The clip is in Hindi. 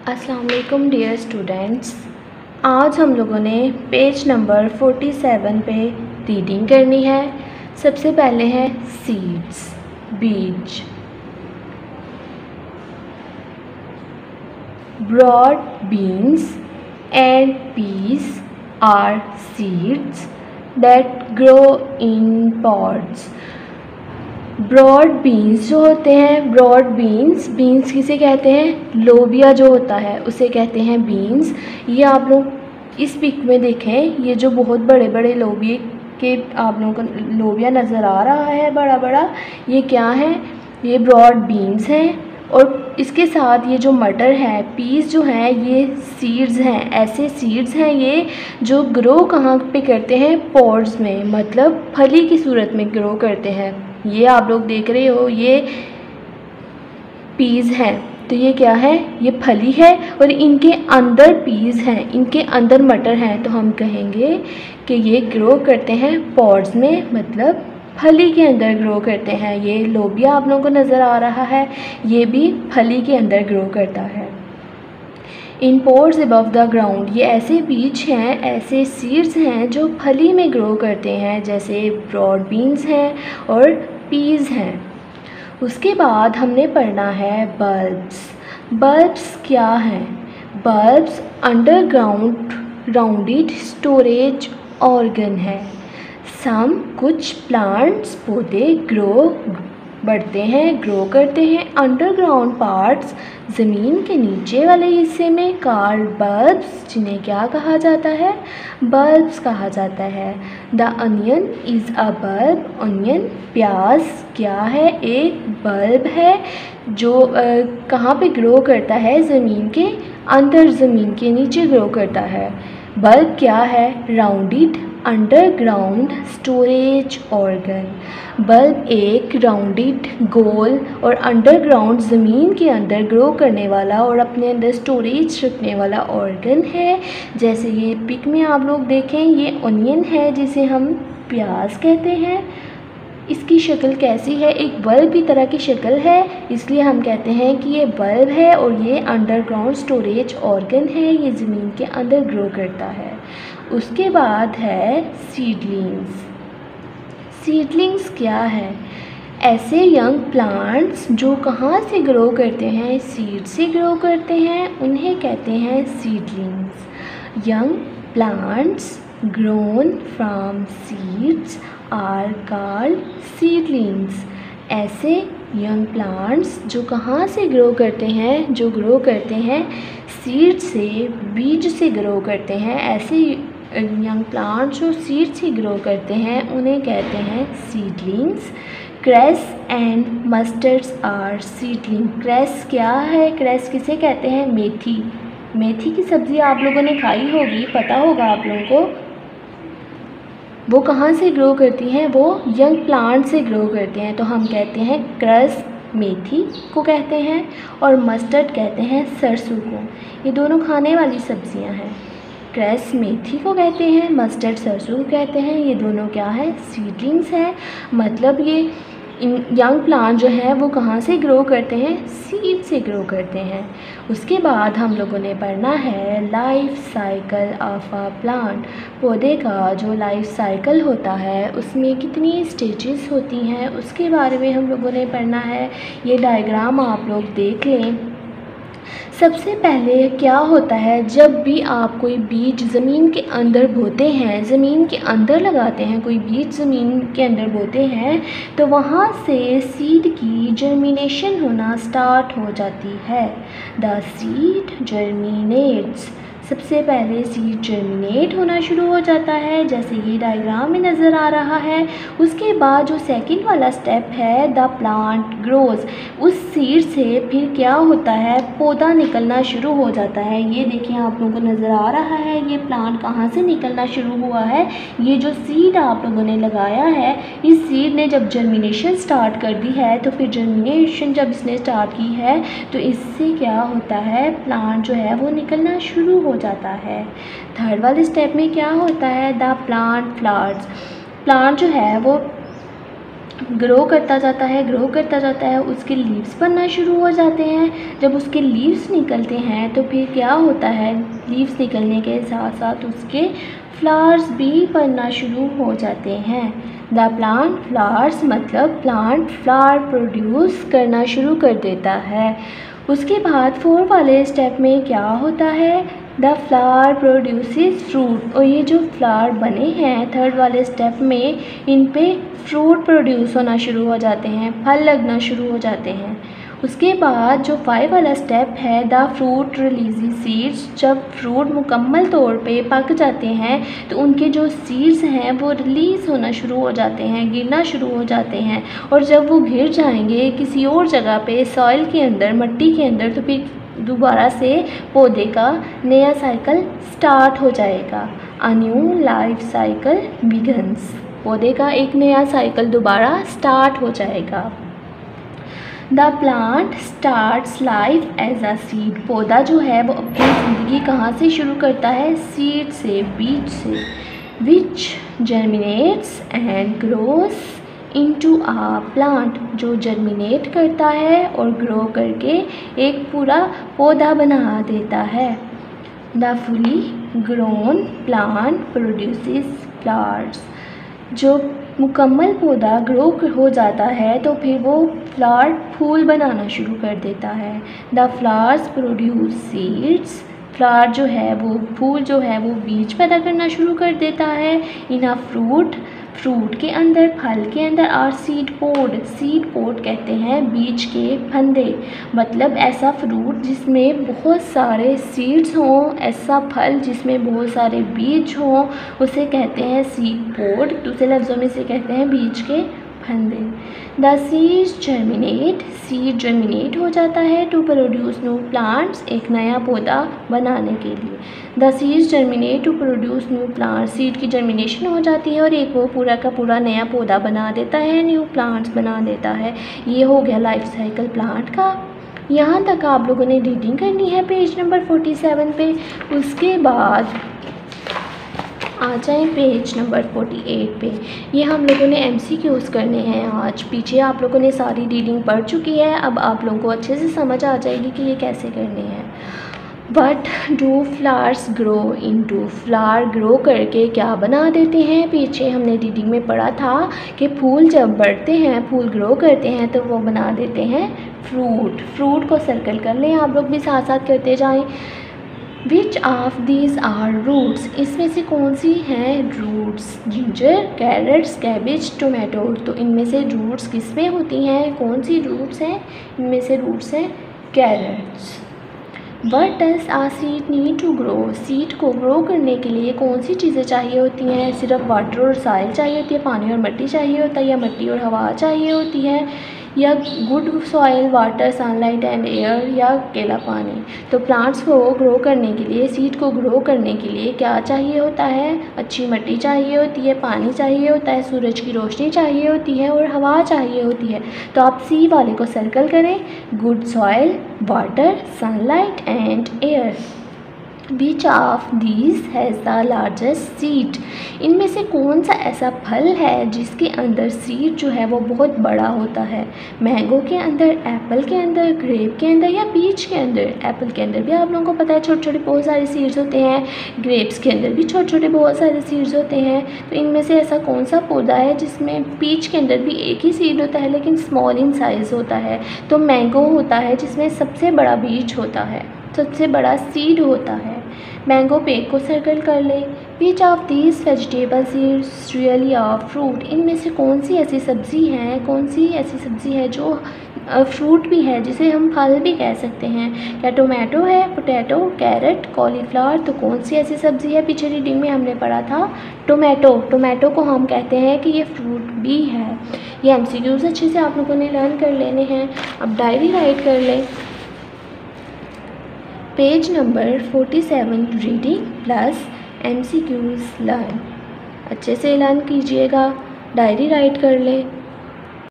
अस्सलाम वालेकुम डियर स्टूडेंट्स। आज हम लोगों ने पेज नंबर 47 पे रीडिंग करनी है। सबसे पहले है सीड्स, बीज। Broad beans and peas are seeds that grow in pots. Broad beans जो होते हैं, ब्रॉड बीन्स किसे कहते हैं? लोबिया जो होता है उसे कहते हैं बीन्स। ये आप लोग इस पिक में देखें, ये जो बहुत बड़े बड़े लोबिया के आप लोगों को लोबिया नज़र आ रहा है बड़ा बड़ा, ये क्या है? ये ब्रॉड बीन्स हैं। और इसके साथ ये जो मटर है, पीस जो हैं, ये सीड्स हैं। ऐसे सीड्स हैं ये जो ग्रो कहाँ पे करते हैं? पॉट्स में, मतलब फली की सूरत में ग्रो करते हैं। ये आप लोग देख रहे हो, ये पीस हैं, तो ये क्या है? ये फली है और इनके अंदर पीस हैं, इनके अंदर मटर हैं। तो हम कहेंगे कि ये ग्रो करते हैं पॉट्स में, मतलब फली के अंदर ग्रो करते हैं। ये लोबिया आप लोगों को नज़र आ रहा है, ये भी फली के अंदर ग्रो करता है। In pores above the ground, ये ऐसे बीज हैं, ऐसे सीड्स हैं जो फली में ग्रो करते हैं, जैसे ब्रॉड बीन्स हैं और पीस हैं। उसके बाद हमने पढ़ना है बल्ब्स। बल्ब्स क्या हैं? Bulbs underground rounded storage organ है। कुछ प्लांट्स, पौधे बढ़ते हैं, ग्रो करते हैं अंडरग्राउंड पार्ट्स, ज़मीन के नीचे वाले हिस्से में, कॉल्ड बल्ब्स, जिन्हें क्या कहा जाता है? बल्ब्स कहा जाता है। The onion is a bulb. Onion, प्याज क्या है? एक बल्ब है जो कहाँ पे ग्रो करता है? ज़मीन के अंदर, ज़मीन के नीचे ग्रो करता है। बल्ब क्या है? Rounded underground storage organ. Bulb एक राउंडेड, गोल और अंडरग्राउंड ज़मीन के अंदर ग्रो करने वाला और अपने अंदर स्टोरेज रखने वाला ऑर्गन है। जैसे ये पिक में आप लोग देखें, ये ऑनियन है जिसे हम प्याज कहते हैं। इसकी शक्ल कैसी है? एक बल्ब की तरह की शक्ल है, इसलिए हम कहते हैं कि ये बल्ब है और ये अंडरग्राउंड स्टोरेज ऑर्गन है, ये ज़मीन के अंदर ग्रो करता है। उसके बाद है सीडलिंग्स। सीडलिंग्स क्या है? ऐसे यंग प्लांट्स जो कहाँ से ग्रो करते हैं? सीड से ग्रो करते हैं, उन्हें कहते हैं seedlings. Young plants grown from seeds are called seedlings. ऐसे यंग प्लांट्स जो कहाँ से ग्रो करते हैं? जो ग्रो करते हैं सीड से, बीज से ग्रो करते हैं। ऐसे यंग प्लांट्स जो सीड से ग्रो करते हैं उन्हें कहते हैं seedlings. Cress and mustards are seedling. Cress क्या है? क्रेस किसे कहते हैं? मेथी। मेथी की सब्ज़ी आप लोगों ने खाई होगी, पता होगा आप लोगों को। वो कहाँ से ग्रो करती हैं? वो यंग प्लांट से ग्रो करते हैं, तो हम कहते हैं क्रस मेथी को कहते हैं और मस्टर्ड कहते हैं सरसों को। ये दोनों खाने वाली सब्जियां हैं। क्रस मेथी को कहते हैं, मस्टर्ड सरसों को कहते हैं। ये दोनों क्या है? सीडलिंग्स हैं। मतलब ये यंग प्लांट जो है वो कहाँ से ग्रो करते हैं? सीड से ग्रो करते हैं। उसके बाद हम लोगों ने पढ़ना है life cycle of a plant. पौधे का जो लाइफ साइकिल होता है उसमें कितनी स्टेजेस होती हैं उसके बारे में हम लोगों ने पढ़ना है। ये डायग्राम आप लोग देख लें। सबसे पहले क्या होता है, जब भी आप कोई बीज ज़मीन के अंदर बोते हैं, ज़मीन के अंदर लगाते हैं, कोई बीज ज़मीन के अंदर बोते हैं, तो वहाँ से सीड की जर्मिनेशन होना स्टार्ट हो जाती है। The seed germinates. सबसे पहले सीड जर्मिनेट होना शुरू हो जाता है, जैसे ये डायग्राम में नज़र आ रहा है। उसके बाद जो सेकंड वाला स्टेप है, द प्लांट ग्रोज। उस सीड से फिर क्या होता है? पौधा निकलना शुरू हो जाता है। ये देखिए आप लोगों को नज़र आ रहा है, ये प्लांट कहाँ से निकलना शुरू हुआ है? ये जो सीड आप लोगों ने लगाया है, इस सीड ने जब जर्मिनेशन स्टार्ट कर दी है, तो फिर जर्मिनेशन जब इसने स्टार्ट की है तो इससे क्या होता है? प्लांट जो है वो निकलना शुरू हो जाता है। थर्ड वाले स्टेप में क्या होता है? The plant flowers. प्लांट जो है वो ग्रो करता जाता है, ग्रो करता जाता है, उसके लीव्स बनना शुरू हो जाते हैं। जब उसके लीव्स निकलते हैं तो फिर क्या होता है, लीव्स निकलने के साथ साथ उसके फ्लावर्स भी बनना शुरू हो जाते हैं। द प्लांट फ्लावर्स मतलब प्लांट फ्लावर प्रोड्यूस करना शुरू कर देता है। उसके बाद 4 वाले स्टेप में क्या होता है, द फ्लावर प्रोड्यूसेस फ्रूट। और ये जो फ्लावर बने हैं 3rd वाले स्टेप में, इन पे फ्रूट प्रोड्यूस होना शुरू हो जाते हैं, फल लगना शुरू हो जाते हैं। उसके बाद जो 5 वाला स्टेप है, द फ्रूट रिलीजेस सीड्स। जब फ्रूट मुकम्मल तौर पे पक जाते हैं तो उनके जो सीड्स हैं वो रिलीज़ होना शुरू हो जाते हैं, गिरना शुरू हो जाते हैं। और जब वो गिर जाएंगे किसी और जगह पे, सॉइल के अंदर, मिट्टी के अंदर, तो फिर दोबारा से पौधे का नया साइकिल स्टार्ट हो जाएगा। A new life cycle begins. पौधे का एक नया साइकिल दोबारा स्टार्ट हो जाएगा। The plant starts life as a seed. पौधा जो है वो अपनी ज़िंदगी कहाँ से शुरू करता है, सीड से, बीज से। Which germinates and grows into a plant. जो जर्मिनेट करता है और ग्रो करके एक पूरा पौधा बना देता है। The fully grown plant produces flowers. जो मुकम्मल पौधा ग्रो हो जाता है तो फिर वो फ्लावर फूल बनाना शुरू कर देता है। The flowers produce seeds. Flower जो है वो, फूल जो है वो बीज पैदा करना शुरू कर देता है। इन अ फ्रूट, फ्रूट के अंदर, फल के अंदर। और सीड पोड, सीड पोड कहते हैं बीज के फंदे। मतलब ऐसा फ्रूट जिसमें बहुत सारे सीड्स हों, ऐसा फल जिसमें बहुत सारे बीज हों, उसे कहते हैं सीड पोड। दूसरे लफ्ज़ों में इसे कहते हैं बीज के फंदे। The seeds germinate. Seed germinate हो जाता है टू प्रोड्यूस न्यू प्लांट्स। एक नया पौधा बनाने के लिए। The seeds germinate to produce new plants. Seed की जर्मिनेशन हो जाती है और एक वो पूरा का पूरा नया पौधा बना देता है, न्यू प्लांट्स बना देता है। ये हो गया लाइफ साइकिल प्लांट का। यहाँ तक आप लोगों ने रीडिंग करनी है पेज नंबर 47 पे। उसके बाद आ जाएँ पेज नंबर 48 पे। ये हम लोगों ने MCQs करने हैं आज। पीछे आप लोगों ने सारी रीडिंग पढ़ चुकी है, अब आप लोगों को अच्छे से समझ आ जाएगी कि ये कैसे करने हैं। But do flowers grow into. Flower grow करके क्या बना देते हैं, पीछे हमने रीडिंग में पढ़ा था कि फूल जब बढ़ते हैं, फूल ग्रो करते हैं तो वो बना देते हैं फ्रूट। फ्रूट को सर्कल कर लें, आप लोग भी साथ साथ करते जाएं। Which of these are roots. इसमें से कौन सी हैं roots, ginger, carrots, cabbage, tomato. तो इनमें से रूट्स किस में होती हैं, कौन सी रूट्स हैं, इनमें से रूट्स हैं carrots. What does a seed need to grow. Seed को ग्रो करने के लिए कौन सी चीज़ें चाहिए होती हैं, सिर्फ वाटर और सॉइल चाहिए होती है, पानी और मिट्टी चाहिए होता है, या मिट्टी और हवा चाहिए होती है, या good soil, water, sunlight and air, या अकेला पानी। तो प्लांट्स को ग्रो करने के लिए, सीड को ग्रो करने के लिए क्या चाहिए होता है, अच्छी मिट्टी चाहिए होती है, पानी चाहिए होता है, सूरज की रोशनी चाहिए होती है और हवा चाहिए होती है। तो आप सी वाले को सर्कल करें, good soil, water, sunlight and air. Which of these has the largest seed. इनमें से कौन सा ऐसा फल है जिसके अंदर सीड जो है वो बहुत बड़ा होता है। मैंगो के अंदर, एप्पल के अंदर, ग्रेप के अंदर, या पीच के अंदर। एप्पल के अंदर भी आप लोगों को पता है छोटे छोटे बहुत सारे सीड्स होते हैं, ग्रेप्स के अंदर भी छोटे छोटे बहुत सारे सीड्स होते हैं। तो इनमें से ऐसा कौन सा पौधा है जिसमें, पीच के अंदर भी एक ही सीड होता है लेकिन स्मॉल इन साइज़ होता है। तो मैंगो होता है जिसमें सबसे बड़ा बीज होता है, सबसे बड़ा सीड होता है। मैंगो पे को सर्कल कर ले। Which of these vegetables is really a fruit. इनमें से कौन सी ऐसी सब्ज़ी है, कौन सी ऐसी सब्ज़ी है जो फ्रूट भी है, जिसे हम फल भी कह सकते हैं। क्या टोमेटो है, पोटैटो, कैरेट, कॉलीफ्लावर। तो कौन सी ऐसी सब्ज़ी है, पीछे रीडिंग में हमने पढ़ा था टोमेटो। टोमेटो को हम कहते हैं कि ये फ्रूट भी है। ये MCQs अच्छे से आप लोगों ने लर्न कर लेने हैं। अब डायरी राइट कर लें। Page number 47 reading plus MCQs learn. अच्छे से लर्न कीजिएगा, डायरी राइट कर लें।